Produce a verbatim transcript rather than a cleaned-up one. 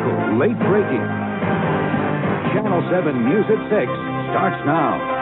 local, late breaking. Channel seven News at six starts now.